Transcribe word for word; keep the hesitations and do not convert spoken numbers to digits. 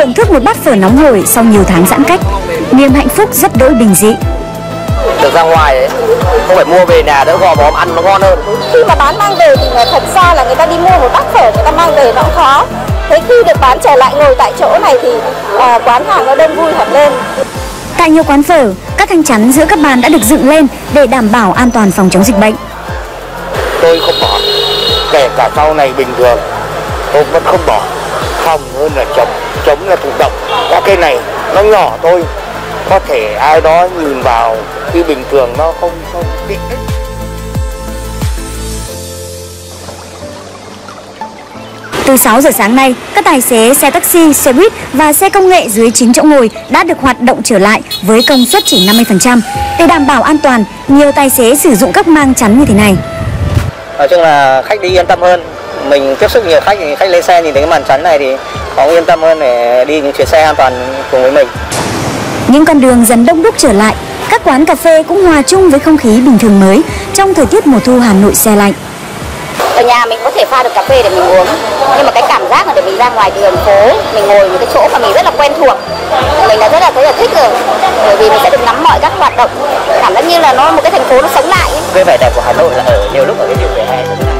thưởng thức một bát phở nóng hổi sau nhiều tháng giãn cách, niềm hạnh phúc rất đỗi bình dị. Được ra ngoài ấy, không phải mua về nhà đỡ gò bó ăn nó ngon hơn. Khi mà bán mang về thì thật ra là người ta đi mua một bát phở người ta mang về nó cũng khó. Thế khi được bán trở lại ngồi tại chỗ này thì à, quán hàng nó đông vui hẳn lên. Tại nhiều quán phở, các thanh chắn giữa các bàn đã được dựng lên để đảm bảo an toàn phòng chống dịch bệnh. Tôi không bỏ, kể cả sau này bình thường, tôi vẫn không bỏ. Phòng hơn là chống, chống là thụ động. Có cái này nó nhỏ thôi, có thể ai đó nhìn vào khi bình thường nó không không định. Từ sáu giờ sáng nay, các tài xế xe taxi, xe buýt và xe công nghệ dưới chín chỗ ngồi đã được hoạt động trở lại với công suất chỉ năm mươi phần trăm. Để đảm bảo an toàn, nhiều tài xế sử dụng các mang chắn như thế này. Nói chung là khách đi yên tâm hơn. Mình tiếp xúc nhiều khách thì khách lên xe nhìn thấy cái màn chắn này thì có yên tâm hơn để đi những chuyến xe an toàn cùng với mình. Những con đường dần đông đúc trở lại, các quán cà phê cũng hòa chung với không khí bình thường mới trong thời tiết mùa thu Hà Nội se lạnh. Ở nhà mình có thể pha được cà phê để mình uống, nhưng mà cái cảm giác là để mình ra ngoài đường phố, mình ngồi một cái chỗ mà mình rất là quen thuộc, mình là rất là thấy là thích rồi, bởi vì mình sẽ được nắm mọi các hoạt động, cảm giác như là nó một cái thành phố nó sống lại ấy. Cái vẻ đẹp của Hà Nội là ở nhiều lúc ở cái điều vỉa hè.